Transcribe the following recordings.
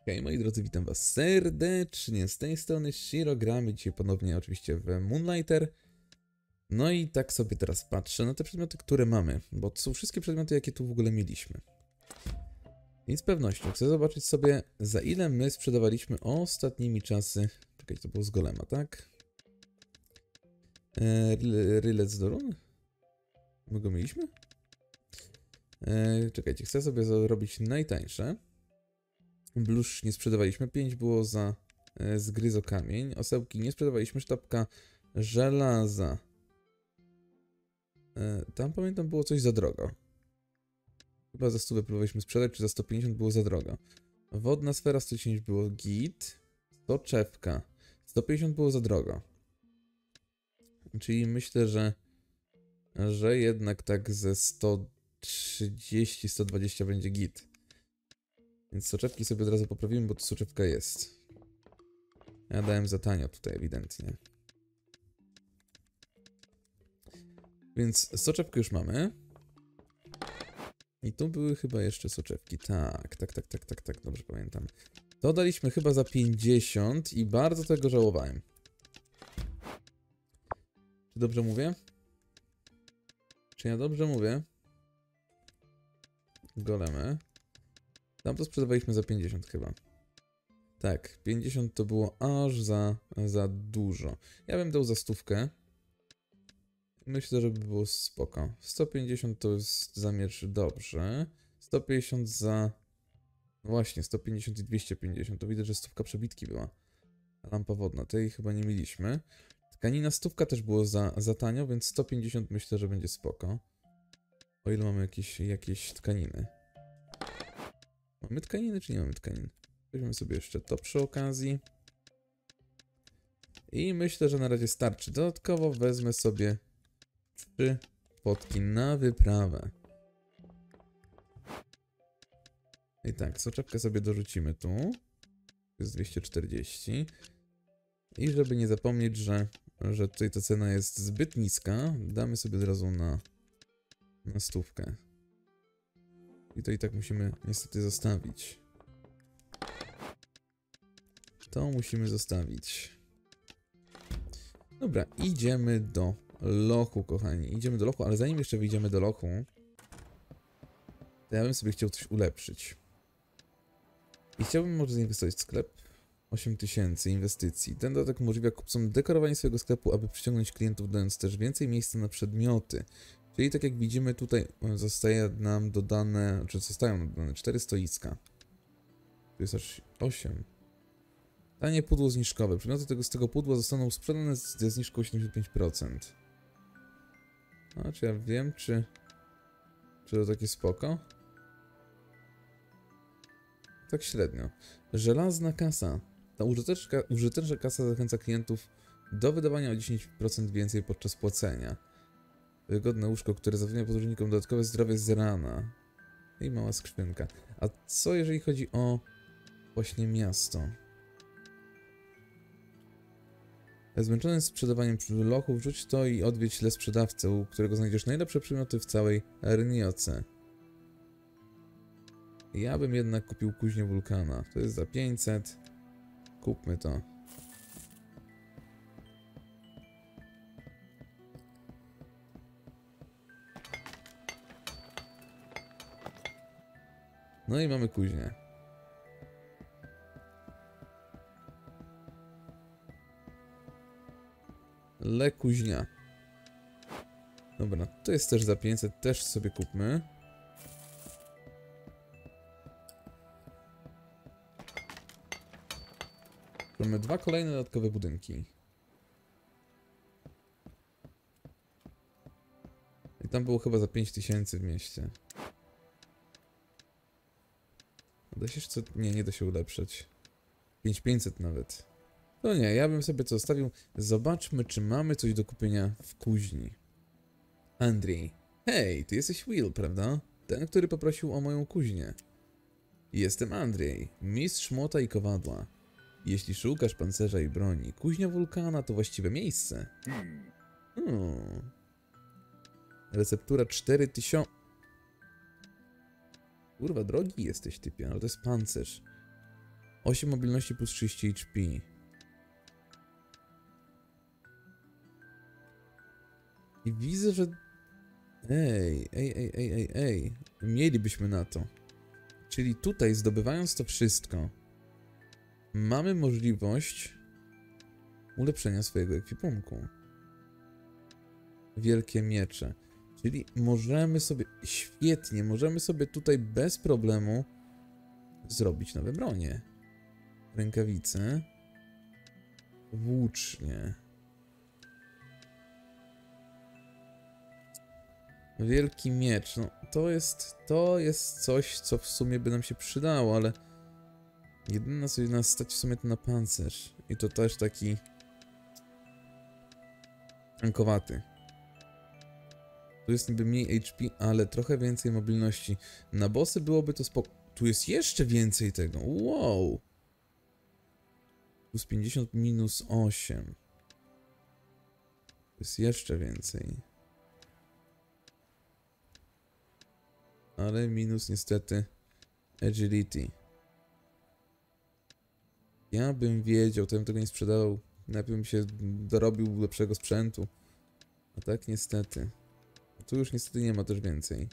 Hej moi drodzy, witam was serdecznie, z tej strony Shiro, gramy dzisiaj ponownie oczywiście w Moonlighter. No i tak sobie teraz patrzę na te przedmioty, które mamy, bo to są wszystkie przedmioty, jakie tu w ogóle mieliśmy. I z pewnością chcę zobaczyć sobie, za ile my sprzedawaliśmy ostatnimi czasy. Czekaj, to było z Golema, tak? Rylec do run? My go mieliśmy? Czekajcie, chcę sobie zrobić najtańsze. Blusz nie sprzedawaliśmy, 5 było za zgryzokamień. Osełki nie sprzedawaliśmy, sztabka żelaza. Tam pamiętam było coś za drogo. Chyba za 100 próbowaliśmy sprzedać, czy za 150 było za drogo. Wodna sfera 110 było git. Soczewka 150 było za drogo. Czyli myślę, że jednak tak ze 130-120 będzie git. Więc soczewki sobie od razu poprawimy, bo tu soczewka jest. Ja dałem za tanio tutaj ewidentnie. Więc soczewkę już mamy. I tu były chyba jeszcze soczewki. Tak, dobrze pamiętam. To daliśmy chyba za 50 i bardzo tego żałowałem. Czy dobrze mówię? Czy ja dobrze mówię? Golemy. Tam to sprzedawaliśmy za 50 chyba. Tak, 50 to było aż za dużo. Ja bym dał za 100. Myślę, że by było spoko. 150 to jest zamierz dobrze. 150 za... Właśnie, 150 i 250. To widać, że 100 przebitki była. Lampa wodna, tej chyba nie mieliśmy. Tkanina 100 też było za tanio, więc 150 myślę, że będzie spoko. O ile mamy jakieś tkaniny. Mamy tkaniny, czy nie mamy tkanin? Weźmiemy sobie jeszcze to przy okazji. I myślę, że na razie starczy. Dodatkowo wezmę sobie 3 potki na wyprawę. I tak, soczewkę sobie dorzucimy tu. To jest 240. I żeby nie zapomnieć, że tutaj ta cena jest zbyt niska, damy sobie od razu na 100. I to i tak musimy niestety zostawić. To musimy zostawić. Dobra, idziemy do lochu, kochani. Idziemy do lochu, ale zanim jeszcze wyjdziemy do lochu, to ja bym sobie chciał coś ulepszyć. I chciałbym może zainwestować w sklep. 8000 inwestycji. Ten dodatek umożliwia kupcom dekorowanie swojego sklepu, aby przyciągnąć klientów, dając też więcej miejsca na przedmioty. Czyli tak jak widzimy tutaj zostaje nam dodane, czy zostają nam dodane 4 stoiska. Tu jest aż 8. Tanie pudło zniżkowe. Przedmioty z tego pudła zostaną sprzedane ze zniżką 75%. A czy ja wiem, czy to takie spoko? Tak średnio. Żelazna kasa. Ta użyteczna kasa zachęca klientów do wydawania o 10% więcej podczas płacenia. Wygodne łóżko, które zapewnia podróżnikom dodatkowe zdrowie z rana. I mała skrzynka. A co jeżeli chodzi o właśnie miasto? Zmęczony sprzedawaniem lochów, rzuć to i odwiedź le sprzedawcę, u którego znajdziesz najlepsze przedmioty w całej Rynioce. Ja bym jednak kupił kuźnię wulkana. To jest za 500. Kupmy to. No i mamy kuźnię. Le kuźnia. Dobra, to jest też za 500. Też sobie kupmy. Mamy 2 kolejne dodatkowe budynki. I tam było chyba za 5000 w mieście. Da się jeszcze... Nie da się ulepszać. 5500 nawet. No nie, ja bym sobie to zostawił. Zobaczmy, czy mamy coś do kupienia w kuźni. Andrzej. Hej, ty jesteś Will, prawda? Ten, który poprosił o moją kuźnię. Jestem Andrzej, mistrz młota i kowadła. Jeśli szukasz pancerza i broni, kuźnia wulkana to właściwe miejsce. Receptura 4000. Kurwa, drogi jesteś, typie, ale to jest pancerz. 8 mobilności plus 30 HP. I widzę, że... Ej. Mielibyśmy na to. Czyli tutaj, zdobywając to wszystko, mamy możliwość ulepszenia swojego ekwipunku. Wielkie miecze. Czyli możemy sobie... Świetnie, możemy sobie tutaj bez problemu zrobić nowe bronie. Rękawice. Włócznie. Wielki miecz. No, to jest coś, co w sumie by nam się przydało, ale jedyna co nas stać w sumie to na pancerz. I to też taki tankowaty. Tu jest niby mniej HP, ale trochę więcej mobilności. Na bossy byłoby to spoko. Tu jest jeszcze więcej tego. Wow! Plus 50 minus 8. To jest jeszcze więcej. Ale minus niestety agility. Ja bym wiedział, to bym tego nie sprzedawał. Najpierw bym się dorobił lepszego sprzętu. A tak niestety. Tu już niestety nie ma też więcej.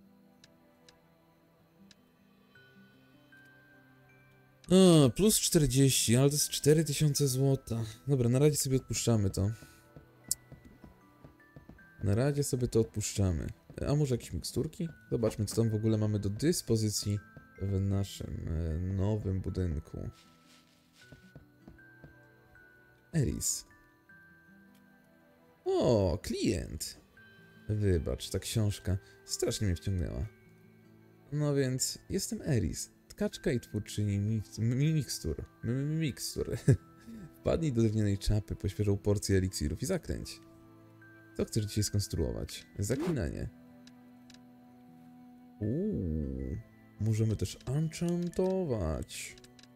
O, plus 40, ale to jest 4000 złota. Dobra, na razie sobie odpuszczamy to. Na razie sobie to odpuszczamy. A może jakieś miksturki? Zobaczmy, co tam w ogóle mamy do dyspozycji w naszym nowym budynku. Eris. O, klient. Wybacz, ta książka strasznie mnie wciągnęła. No więc, jestem Eris, tkaczka i twórczyni mikstur. Wpadnij do drewnianej czapy po świeżą porcję eliksirów i zakręć. Co chcesz dzisiaj skonstruować? Zaklinanie. Możemy też enchantować.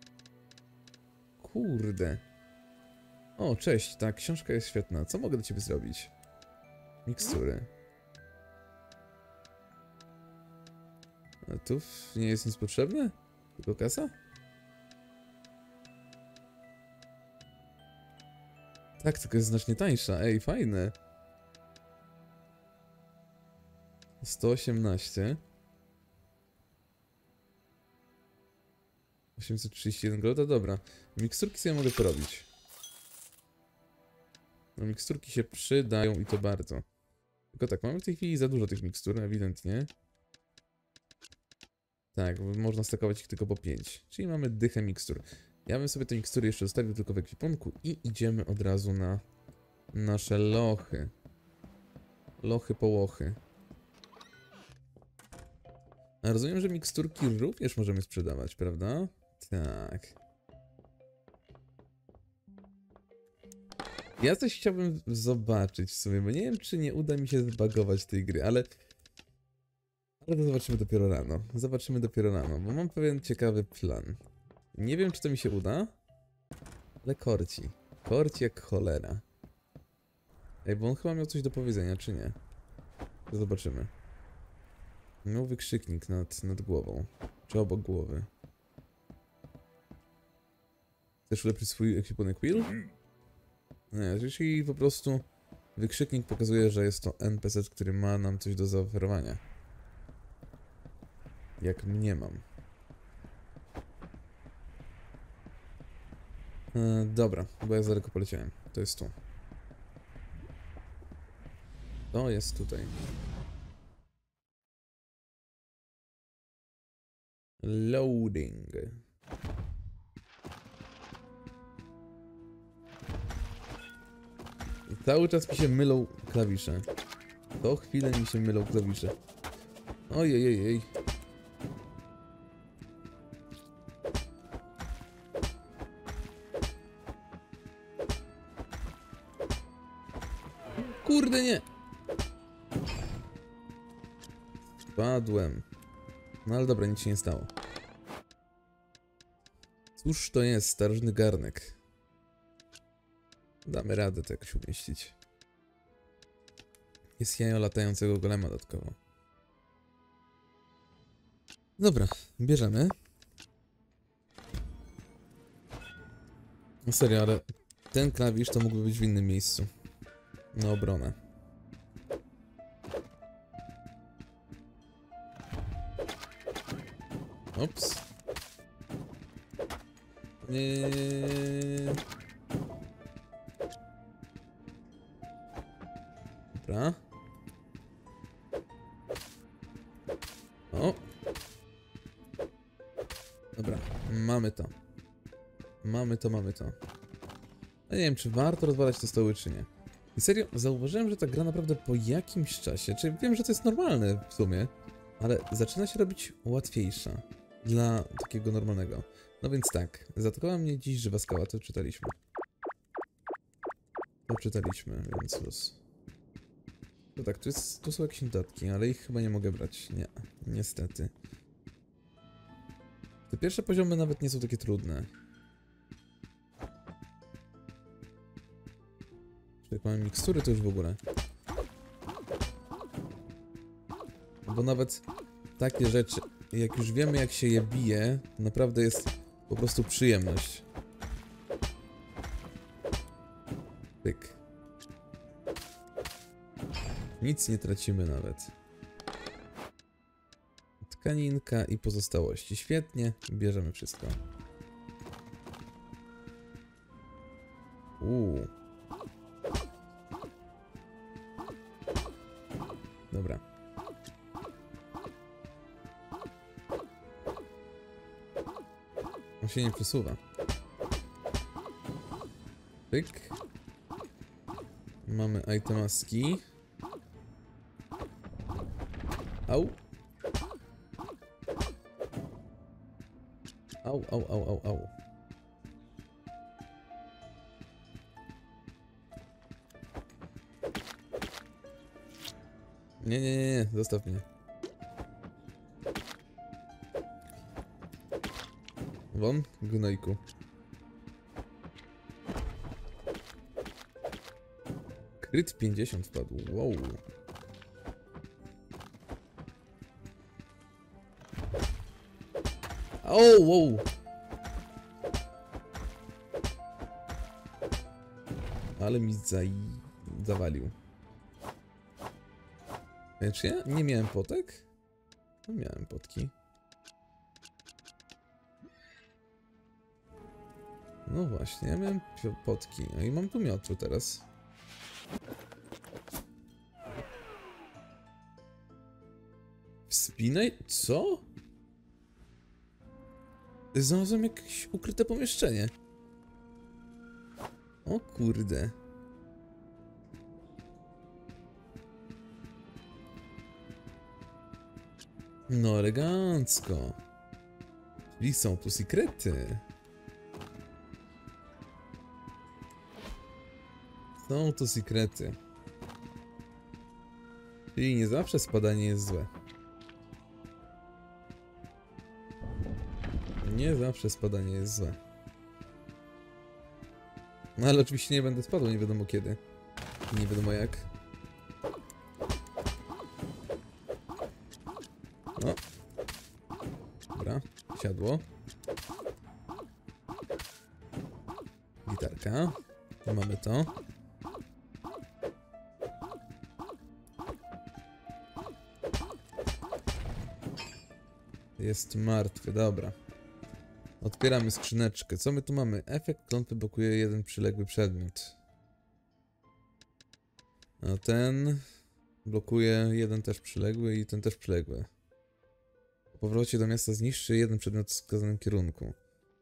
Kurde. O, cześć, ta książka jest świetna. Co mogę dla ciebie zrobić? Mikstury. A tu nie jest nic potrzebne? Tylko kasa? Tak, tylko jest znacznie tańsza. Ej, fajne. 118. 831 golda, dobra. Miksturki sobie mogę porobić. No miksturki się przydają i to bardzo. Tylko tak, mamy w tej chwili za dużo tych mikstur, ewidentnie. Tak, można stakować ich tylko po 5. Czyli mamy dychę mikstur. Ja bym sobie te mikstury jeszcze zostawił tylko w ekwipunku i idziemy od razu na nasze lochy. Lochy połochy. A rozumiem, że miksturki również możemy sprzedawać, prawda? Tak. Ja coś chciałbym zobaczyć w sumie, bo nie wiem, czy nie uda mi się zbagować tej gry, ale to zobaczymy dopiero rano. Zobaczymy dopiero rano, bo mam pewien ciekawy plan. Nie wiem, czy to mi się uda, ale korci. Korci jak cholera. Ej, bo on chyba miał coś do powiedzenia, czy nie? To zobaczymy. Miał wykrzyknik nad głową. Czy obok głowy. Chcesz ulepszyć swój ekwipunek Will? Nie, czyli po prostu wykrzyknik pokazuje, że jest to NPC, który ma nam coś do zaoferowania. Jak mniemam. Dobra, chyba ja za daleko poleciałem. To jest tu. To jest tutaj. Loading. Cały czas mi się mylą klawisze. Co chwilę mi się mylą klawisze. Ojej. Kurde, nie! Spadłem. No ale dobra, nic się nie stało. Cóż to jest? Starożytny garnek. Damy radę to jakoś umieścić. Jest jajo latającego golema dodatkowo. Dobra, bierzemy. No serio, ale ten klawisz to mógłby być w innym miejscu. Na obronę. Ops. Nie. Dobra. O. Dobra, mamy to. Mamy to. Ja nie wiem, czy warto rozwalać te stoły, czy nie. I serio, zauważyłem, że ta gra naprawdę po jakimś czasie, czyli wiem, że to jest normalne w sumie, ale zaczyna się robić łatwiejsza dla takiego normalnego. No więc tak, zaatakowała mnie dziś żywa skała, to czytaliśmy. To czytaliśmy, więc luz. No tak, tu są jakieś notatki, ale ich chyba nie mogę brać. Nie, niestety. Te pierwsze poziomy nawet nie są takie trudne. Jak mamy mikstury, to już w ogóle. Bo nawet takie rzeczy, jak już wiemy, jak się je bije, to naprawdę jest po prostu przyjemność. Pyk. Nic nie tracimy nawet. Tkaninka i pozostałości. Świetnie, bierzemy wszystko. Dobra. On się nie przesuwa. Pyk. Mamy itemaski. Au. Au. Nie, zostaw mnie. Won, gnojku. Kryt 50 wpadł, wow. O, wow. Ale mi zawalił. Czy ja nie miałem potek? No miałem potki. No właśnie, ja miałem potki. No i mam tu miotru teraz. Wspinaj? Co? Znalazłem jakieś ukryte pomieszczenie. O kurde. No elegancko. Czyli są tu sekrety. Są tu sekrety. Czyli nie zawsze spadanie jest złe. Nie zawsze spadanie jest złe. No ale oczywiście nie będę spadł, nie wiadomo kiedy. I nie wiadomo jak. O. Dobra, siadło. Gitarka. Mamy to. Jest martwy, dobra. Otwieramy skrzyneczkę. Co my tu mamy? Efekt klątwy blokuje jeden przyległy przedmiot. A ten blokuje jeden też przyległy i ten też przyległy. Po powrocie do miasta zniszczy jeden przedmiot w wskazanym kierunku.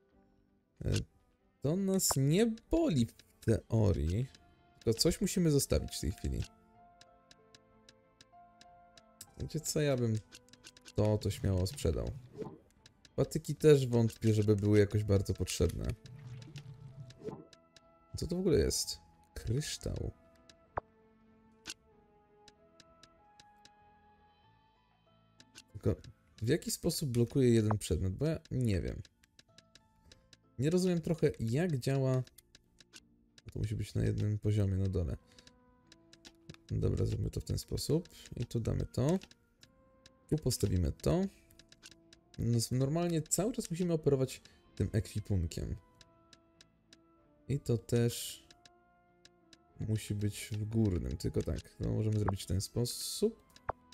To nas nie boli w teorii. Tylko coś musimy zostawić w tej chwili. Wiecie co, ja bym to śmiało sprzedał. Patyki też wątpię, żeby były jakoś bardzo potrzebne. Co to w ogóle jest? Kryształ. Tylko w jaki sposób blokuje jeden przedmiot? Bo ja nie wiem. Nie rozumiem trochę, jak działa... To musi być na jednym poziomie, na dole. Dobra, zróbmy to w ten sposób. I tu damy to. Tu postawimy to. Normalnie cały czas musimy operować tym ekwipunkiem. I to też musi być w górnym, tylko tak. No możemy zrobić w ten sposób.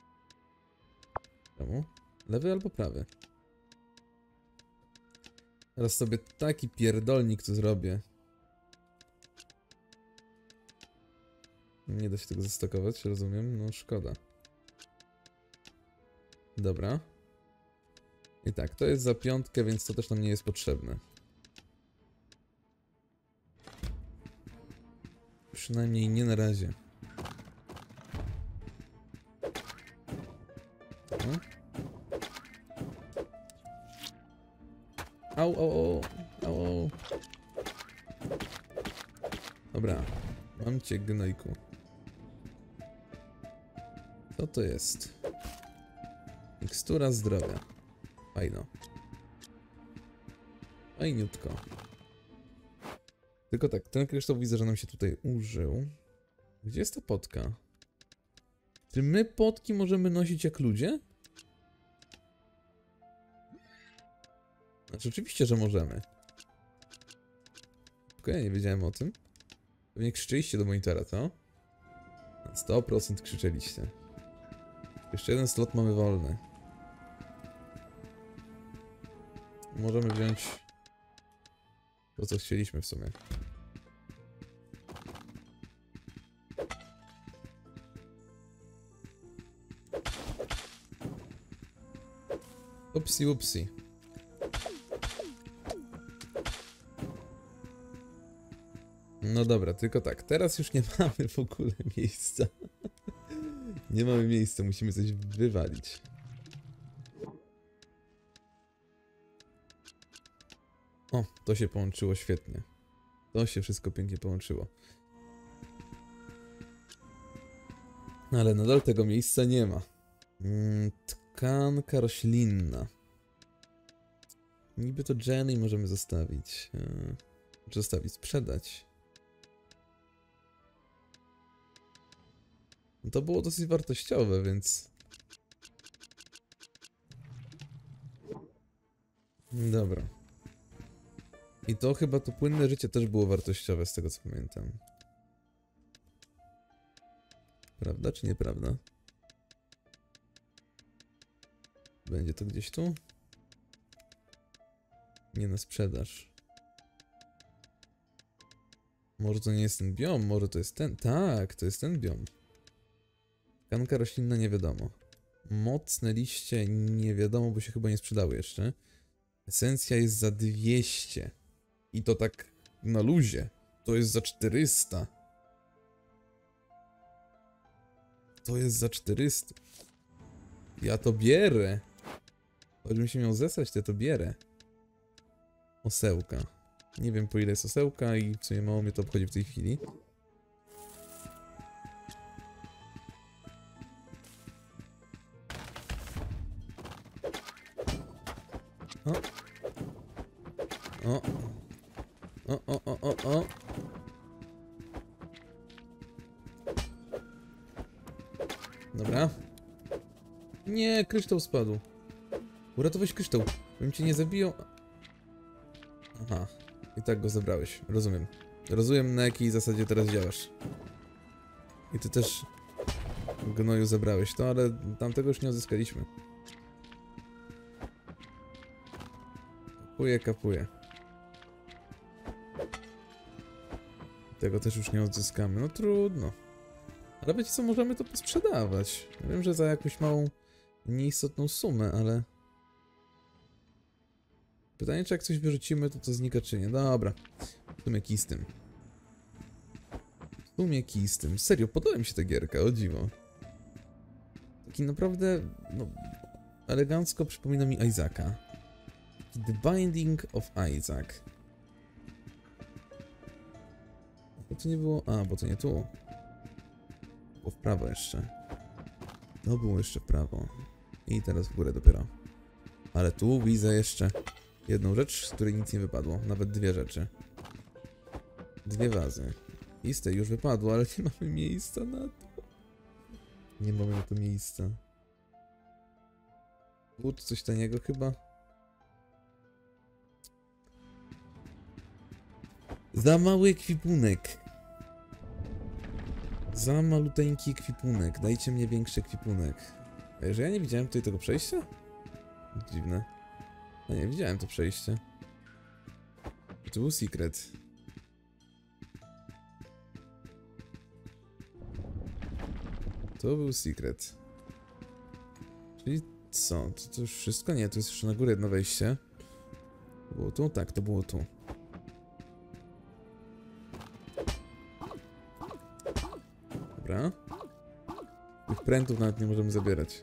Czemu? Lewy albo prawy? Teraz sobie taki pierdolnik tu zrobię. Nie da się tego zastokować, rozumiem? No szkoda. Dobra. I tak, to jest za 5, więc to też nam nie jest potrzebne. Przynajmniej nie na razie. No. Au, au, au, au. Dobra, mam cię, gnojku. Co to jest? Mikstura zdrowia. Fajno. Fajniutko. Tylko tak, ten kryształ widzę, że nam się tutaj użył. Gdzie jest ta potka? Czy my potki możemy nosić jak ludzie? Znaczy oczywiście, że możemy. Tylko ja nie wiedziałem o tym. Pewnie krzyczeliście do monitora, co? Na 100% krzyczeliście. Jeszcze jeden slot mamy wolny. Możemy wziąć to, co chcieliśmy w sumie. Upsi, upsi. No dobra, tylko tak, teraz już nie mamy w ogóle miejsca. Nie mamy miejsca, musimy coś wywalić. O, to się połączyło świetnie. To się wszystko pięknie połączyło. Ale nadal tego miejsca nie ma. Tkanka roślinna. Niby to jelly możemy zostawić. Zostawić, sprzedać. To było dosyć wartościowe, więc... Dobra. I to chyba to płynne życie też było wartościowe, z tego co pamiętam. Prawda czy nieprawda? Będzie to gdzieś tu? Nie na sprzedaż. Może to nie jest ten biom, może to jest ten... Tak, to jest ten biom. Tkanka roślinna nie wiadomo. Mocne liście nie wiadomo, bo się chyba nie sprzedały jeszcze. Esencja jest za 200. I to tak na luzie. To jest za 400. To jest za 400. Ja to bierę. Choćbym się miał zesrać, to ja to bierę. Osełka. Nie wiem, po ile jest osełka i w sumie mało mnie to obchodzi w tej chwili. O. O. O, o, o, o, o. Dobra. Nie, kryształ spadł. Uratować kryształ. Bym cię nie zabiją. Aha. I tak go zabrałeś. Rozumiem. Rozumiem, na jakiej zasadzie teraz działasz. I ty też, gnoju, zabrałeś to, ale tamtego już nie odzyskaliśmy. Kapuję, kapuję. Tego też już nie odzyskamy. No trudno. Ale wiecie co, możemy to posprzedawać. Ja wiem, że za jakąś małą, nieistotną sumę, ale... Pytanie, czy jak coś wyrzucimy, to znika, czy nie. Dobra. W sumie kij z tym. W sumie kij z tym. Serio, podoba mi się ta gierka, o dziwo. Taki naprawdę, no... elegancko przypomina mi Isaaca. The Binding of Isaac. Bo to nie było... A, bo to nie tu. Było w prawo jeszcze. To było jeszcze w prawo. I teraz w górę dopiero. Ale tu widzę jeszcze jedną rzecz, z której nic nie wypadło. Nawet dwie rzeczy. Dwie wazy. I z tej już wypadło, ale nie mamy miejsca na to. Nie mamy na to miejsca. Wód, coś taniego chyba? Za mały ekwipunek. Za maluteńki ekwipunek. Dajcie mnie większy ekwipunek. A że ja nie widziałem tutaj tego przejścia? Dziwne. No nie, widziałem to przejście. To był secret. To był secret. Czyli co? To już wszystko? Nie, to jest jeszcze na górę jedno wejście. Było tu? Tak, to było tu. Dobra. Tych prętów nawet nie możemy zabierać.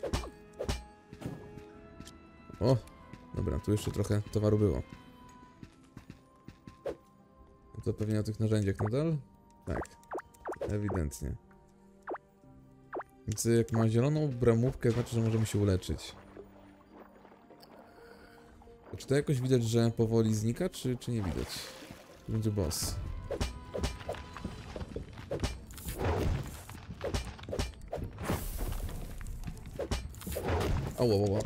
O! Dobra, tu jeszcze trochę towaru było. To pewnie o tych narzędziach nadal? Tak. Ewidentnie. Więc jak ma zieloną bramówkę, znaczy, że możemy się uleczyć. To czy to jakoś widać, że powoli znika, czy nie widać? To będzie boss. O.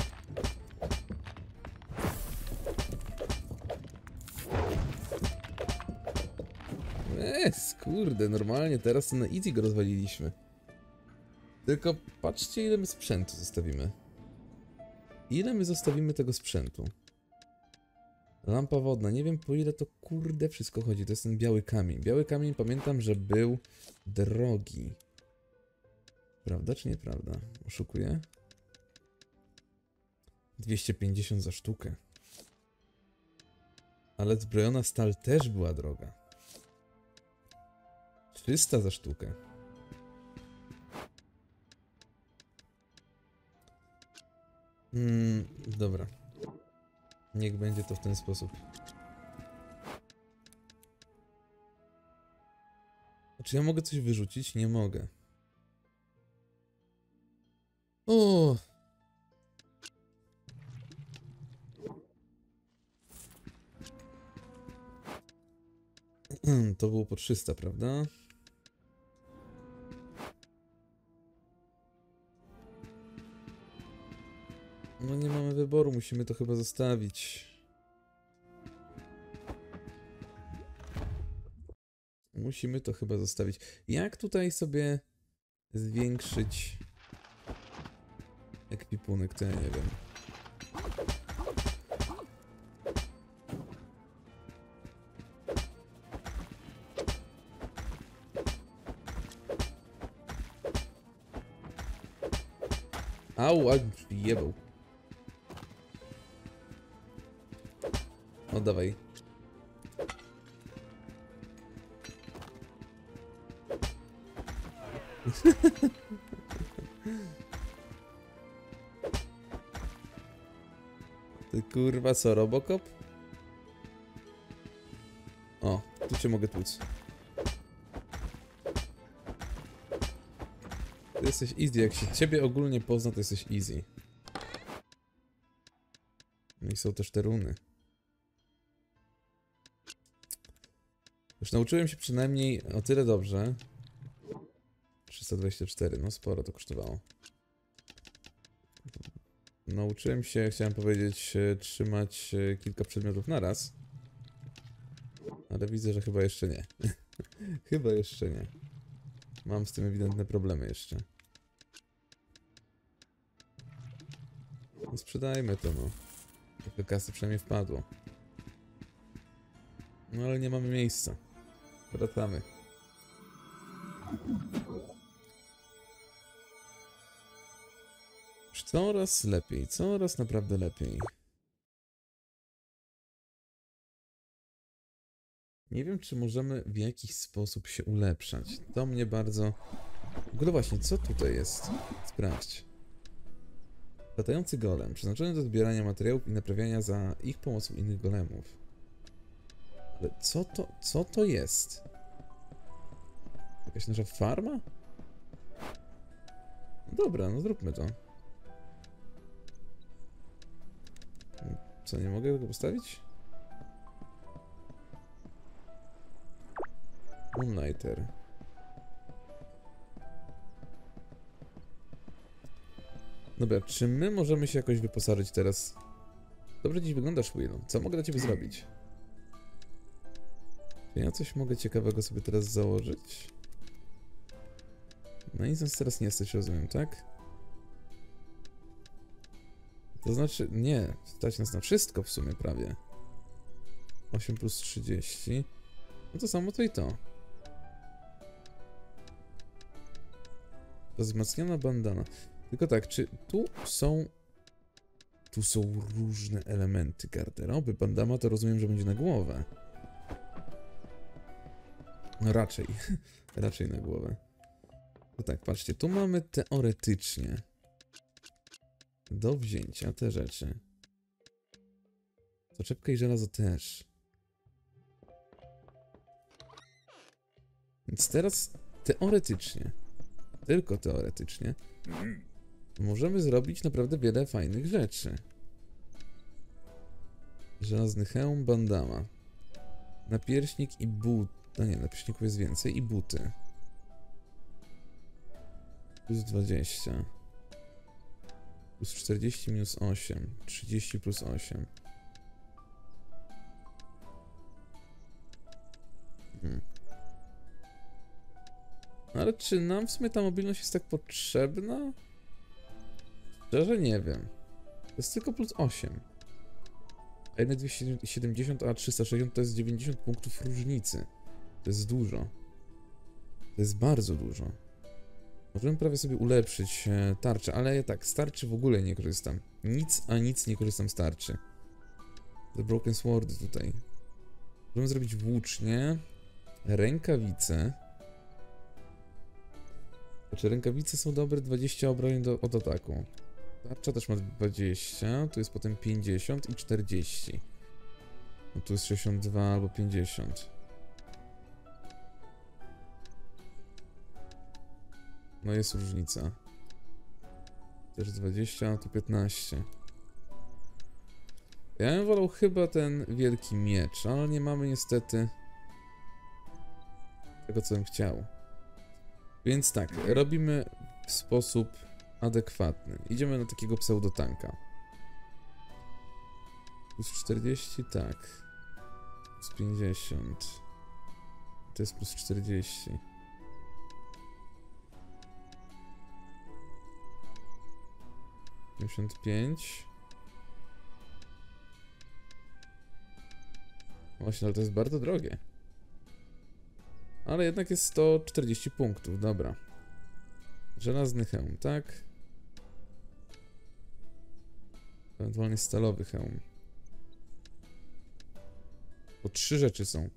Kurde, normalnie teraz to na easy go rozwaliliśmy. Tylko patrzcie, ile my sprzętu zostawimy. Ile my zostawimy tego sprzętu? Lampa wodna, nie wiem po ile to kurde wszystko chodzi. To jest ten biały kamień. Biały kamień pamiętam, że był drogi. Prawda czy nieprawda? Oszukuję? 250 za sztukę. Ale zbrojona stal też była droga. 300 za sztukę. Dobra. Niech będzie to w ten sposób. Czy ja mogę coś wyrzucić? Nie mogę. O! To było po 300, prawda? No nie mamy wyboru, musimy to chyba zostawić. Musimy to chyba zostawić. Jak tutaj sobie zwiększyć ekwipunek, to ja nie wiem. Au, ale jebał. O, dawaj. Ty kurwa co, Robocop? O, tu cię mogę tłuc. Ty jesteś easy, jak się ciebie ogólnie pozna, to jesteś easy. No i są też te runy. Już nauczyłem się przynajmniej o tyle dobrze. 324, no sporo to kosztowało. Nauczyłem się, chciałem powiedzieć, trzymać kilka przedmiotów naraz. Ale widzę, że chyba jeszcze nie. Chyba jeszcze nie. Mam z tym ewidentne problemy jeszcze. No sprzedajmy to, no. Trochę kasy przynajmniej wpadło. No ale nie mamy miejsca. Wracamy. Już coraz lepiej, coraz naprawdę lepiej. Nie wiem, czy możemy w jakiś sposób się ulepszać. To mnie bardzo... W ogóle właśnie, co tutaj jest? Sprawdź. Latający golem, przeznaczony do zbierania materiałów i naprawiania za ich pomocą innych golemów. Ale co to jest? Jakaś nasza farma? No dobra, no zróbmy to. Co, nie mogę tego postawić? Moonlighter. Dobra, czy my możemy się jakoś wyposażyć teraz? Dobrze dziś wyglądasz, Will. Co mogę dla ciebie zrobić? Czy ja coś mogę ciekawego sobie teraz założyć? No nic nas teraz nie stać, rozumiem, tak? To znaczy, nie, stać nas na wszystko w sumie prawie. 8 plus 30. No to samo to i to. Wzmacniona bandana. Tylko tak, czy tu są... Tu są różne elementy garderoby. Bandana to rozumiem, że będzie na głowę. No raczej. Raczej na głowę. To tak, patrzcie, tu mamy teoretycznie do wzięcia te rzeczy. Soczewka i żelazo też. Więc teraz teoretycznie, tylko teoretycznie, możemy zrobić naprawdę wiele fajnych rzeczy. Żelazny hełm, bandama. Napierśnik i but. No nie, napierśników jest więcej i buty. Plus 20. Plus 40 minus 8. 30 plus 8. Ale czy nam w sumie ta mobilność jest tak potrzebna? Szczerze nie wiem. To jest tylko plus 8. A jedne 270, a 360 to jest 90 punktów różnicy. To jest dużo. To jest bardzo dużo. Możemy prawie sobie ulepszyć tarczę, ale ja tak, z tarczy w ogóle nie korzystam. Nic, a nic nie korzystam z tarczy. The Broken Sword tutaj. Możemy zrobić włócznie, rękawice. Znaczy rękawice są dobre, 20 obrażeń od ataku. Tarcza też ma 20, tu jest potem 50 i 40. No tu jest 62 albo 50. No jest różnica. Też 20, a tu 15. Ja bym wolał chyba ten wielki miecz, ale nie mamy niestety tego, co bym chciał. Więc tak, robimy w sposób adekwatny. Idziemy na takiego pseudotanka. Plus 40, tak. Plus 50. To jest plus 40. $55. Właśnie, ale to jest bardzo drogie. Ale jednak jest 140 punktów, dobra. Żelazny hełm, tak? Ewentualnie stalowy hełm. Bo 3 rzeczy są.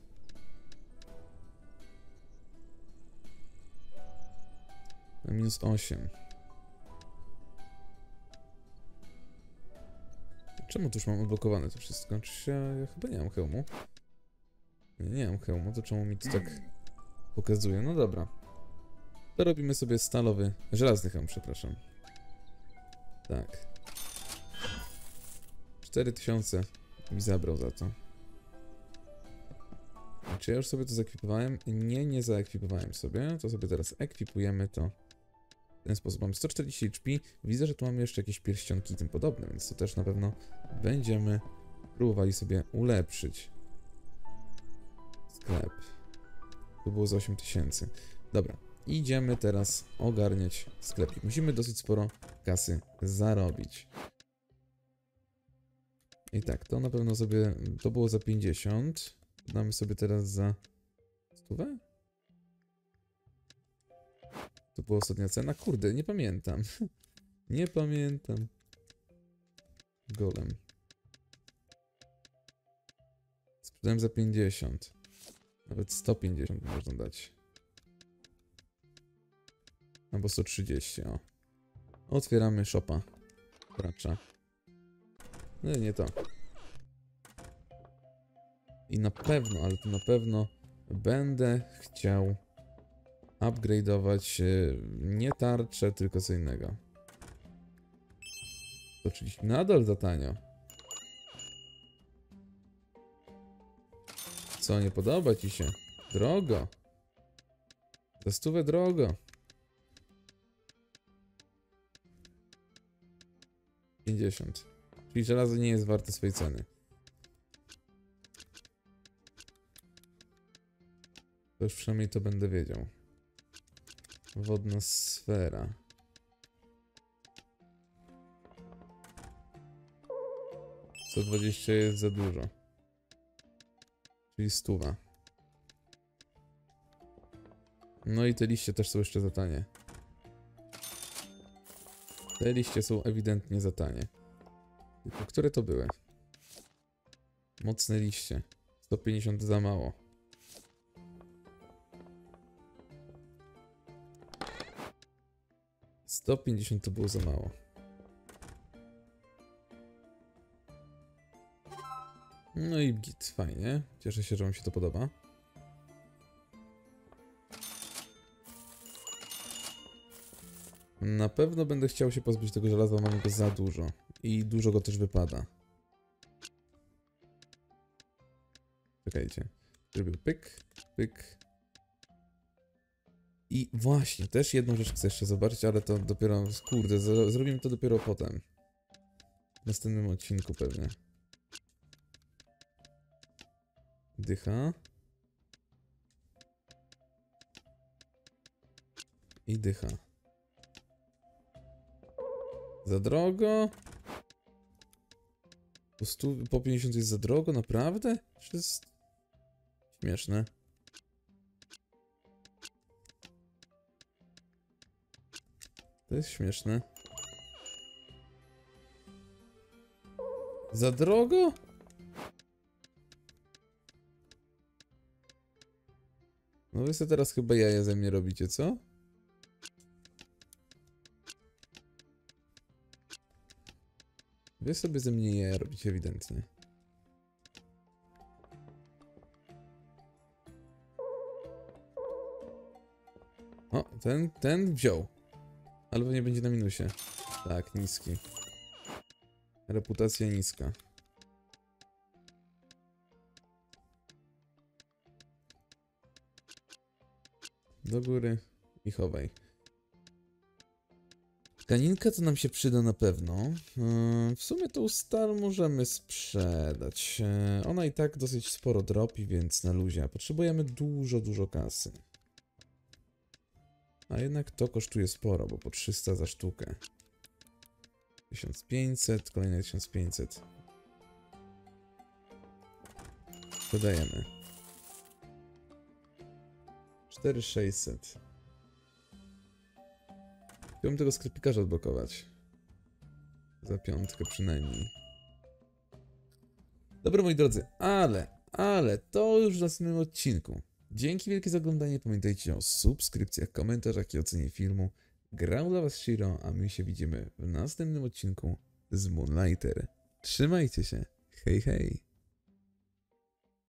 Na minus 8. Czemu tu już mam odblokowane to wszystko? Czy ja chyba nie mam hełmu? Nie mam hełmu, to czemu mi to tak pokazuje? No dobra. To robimy sobie stalowy, żelazny hełm, przepraszam. Tak. 4000 mi zabrał za to. Czy ja już sobie to zaekwipowałem? Nie, nie zaekwipowałem sobie. To sobie teraz ekwipujemy to w ten sposób. Mamy 140 HP. Widzę, że tu mamy jeszcze jakieś pierścionki i tym podobne, więc to też na pewno będziemy próbowali sobie ulepszyć. Sklep. To było za 8000. Dobra. Idziemy teraz ogarniać sklepik. Musimy dosyć sporo kasy zarobić. I tak, to na pewno sobie... To było za 50. Damy sobie teraz za... 100? To była ostatnia cena? Kurde, nie pamiętam. Nie pamiętam. Golem. Sprzedałem za 50. Nawet 150 można dać. Albo 130, o. Otwieramy shopa. Gracza. No nie to. I na pewno, ale to na pewno będę chciał upgrade'ować nie tarczę, tylko co innego. To czyli nadal za tanio. Co, nie podoba ci się? Drogo. Za 100 drogo. 50. Czyli żelazo nie jest warte swojej ceny. To już przynajmniej to będę wiedział. Wodna sfera. Co 20 jest za dużo. Czyli 100. No i te liście też są jeszcze za tanie. Te liście są ewidentnie za tanie. Tylko które to były? Mocne liście. 150 za mało. $150 to było za mało. No i git, fajnie. Cieszę się, że wam się to podoba. Na pewno będę chciał się pozbyć tego żelaza, mam go za dużo. I dużo go też wypada. Czekajcie. Zrobił pyk, pyk. I właśnie, też jedną rzecz chcę jeszcze zobaczyć, ale to dopiero, kurde, zrobimy to dopiero potem. W następnym odcinku pewnie. Dycha. I dycha. Za drogo? Po 50 jest za drogo? Naprawdę? To jest śmieszne. To jest śmieszne. Za drogo? No wy sobie teraz chyba jaja ze mnie robicie, co? Wy sobie ze mnie jaja robicie ewidentnie. O, ten wziął. Albo nie będzie na minusie. Tak, niski. Reputacja niska. Do góry i chowaj. Tkaninka to nam się przyda na pewno. W sumie tą stal możemy sprzedać. Ona i tak dosyć sporo dropi, więc na luzie. Potrzebujemy dużo kasy. A jednak to kosztuje sporo, bo po 300 za sztukę. 1500, kolejne 1500. Sprzedajemy. 4600. Chciałbym tego sklepikarza odblokować. Za 5 przynajmniej. Dobra, moi drodzy, ale to już w następnym odcinku. Dzięki wielkie za oglądanie. Pamiętajcie o subskrypcjach, komentarzach i ocenie filmu. Grał dla was Shiro, a my się widzimy w następnym odcinku z Moonlighter. Trzymajcie się. Hej, hej.